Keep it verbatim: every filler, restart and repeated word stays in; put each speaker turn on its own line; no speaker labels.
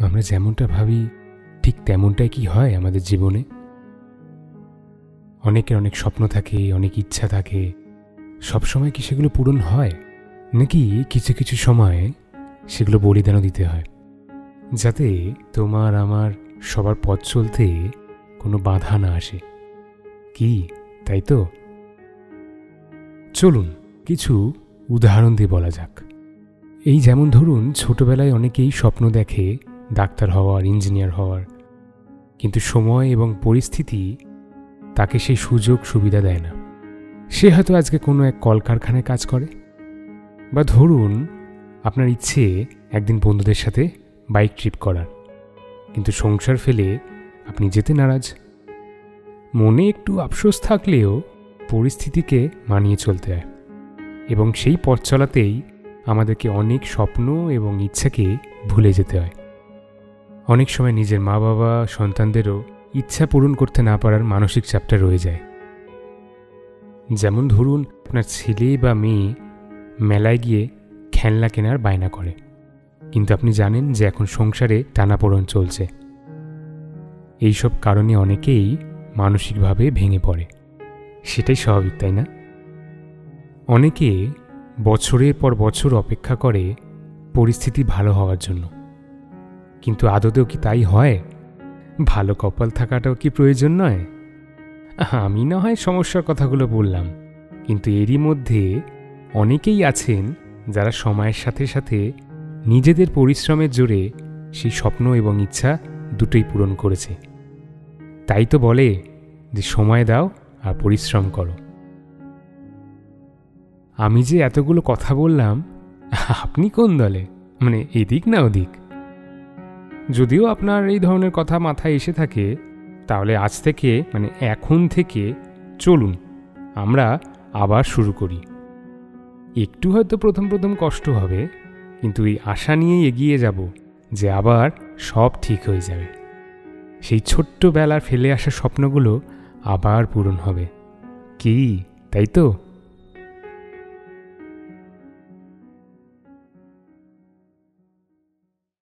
আমরা যেমনটা ভাবি ঠিক তেমনটাই কি হয় আমাদের জীবনে? অনেকের অনেক স্বপ্ন থাকে, অনেক ইচ্ছা থাকে, সবসময় কি সেগুলো পূরণ হয়? নাকি কিছু কিছু সময়ে সেগুলো বলিদানও দিতে হয়, যাতে তোমার আমার সবার পথ চলতে কোনো বাধা না আসে? কি তাই তো? চলুন কিছু উদাহরণ দিয়ে বলা যাক। এই যেমন ধরুন, ছোটবেলায় অনেকেই স্বপ্ন দেখে ডাক্তার হওয়ার, ইঞ্জিনিয়ার হওয়ার, কিন্তু সময় এবং পরিস্থিতি তাকে সেই সুযোগ সুবিধা দেয় না। সে হয়তো আজকে কোনো এক কলকারখানায় কাজ করে, বা ধরুন আপনার ইচ্ছে একদিন বন্ধুদের সাথে বাইক ট্রিপ করার, কিন্তু সংসার ফেলে আপনি যেতে নারাজ। মনে একটু আফসোস থাকলেও পরিস্থিতিকে মানিয়ে চলতে হয়, এবং সেই পথ চলাতেই আমাদেরকে অনেক স্বপ্ন এবং ইচ্ছাকে ভুলে যেতে হয়। অনেক সময় নিজের মা বাবা সন্তানদেরও ইচ্ছা পূরণ করতে না পারার মানসিক চাপটা রয়ে যায়। যেমন ধরুন, আপনার ছেলে বা মেয়ে মেলায় গিয়ে খেলনা কেনার বায়না করে, কিন্তু আপনি জানেন যে এখন সংসারে টানাপোড়েন চলছে। এইসব কারণে অনেকেই মানসিকভাবে ভেঙে পড়ে। সেটাই স্বাভাবিক, তাই না? অনেকে বছরের পর বছর অপেক্ষা করে পরিস্থিতি ভালো হওয়ার জন্য, কিন্তু আদতেও কি তাই হয়? ভালো কপাল থাকাটাও কি প্রয়োজন নয়? আমি না হয় সমস্যার কথাগুলো বললাম, কিন্তু এরই মধ্যে অনেকেই আছেন যারা সময়ের সাথে সাথে নিজেদের পরিশ্রমের জোরে সেই স্বপ্ন এবং ইচ্ছা দুটোই পূরণ করেছে। তাই তো বলে যে সময় দাও আর পরিশ্রম করো। আমি যে এতগুলো কথা বললাম, আপনি কোন দলে? মানে এদিক না ওদিক? যদিও আপনার এই ধরনের কথা মাথায় এসে থাকে, তাহলে আজ থেকে মানে এখন থেকে চলুন আমরা আবার শুরু করি। একটু হয়তো প্রথম প্রথম কষ্ট হবে, কিন্তু এই আশা নিয়েই এগিয়ে যাব যে আবার সব ঠিক হয়ে যাবে। সেই ছোট্টবেলার ফেলে আসা স্বপ্নগুলো আবার পূরণ হবে। কি তাই তো?